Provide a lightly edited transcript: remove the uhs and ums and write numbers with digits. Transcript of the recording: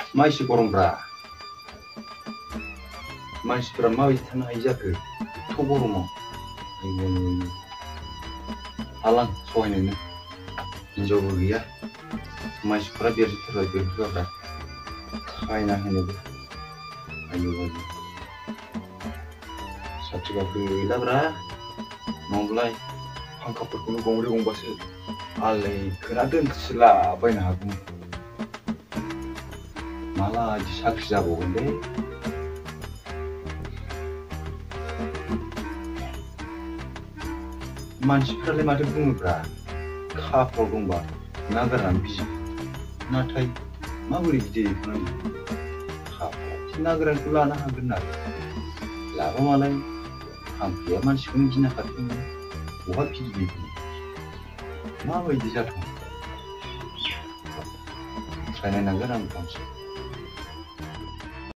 मा एसे गरमब्रा मानसिफोरा माबायदि थानो हायो जाखो एथ' गरमाव आयौ हालां सहायनोनो हिनजावबो गैया मानसिफोरा देरजोबथारबाय बेरजोबाब्रा खायना होनोबो आयौ आयौ साख्रि बाख्रि गैलाब्रा नङाब्लाय फांखाफोरखौनो गंब्रै गंबासो आलै खोना दोनस्रिलाबायनो हागौमोन माला बिदि साख्रि जाबावगोनलै मानसिफ्रालाय माथो बुङोब्रा खाफाव दंबा ना गोरान बिजि नाथाय माबोरै बिदि खालामो खाफाव ना गोरानखौ लानो हागोन ना लाबा मालाय थांखिया मानसिखौनो गिना खारदों बहा बिदि बिदि माबायदि जाथाव ट्राय नायनांगोन आं खनसे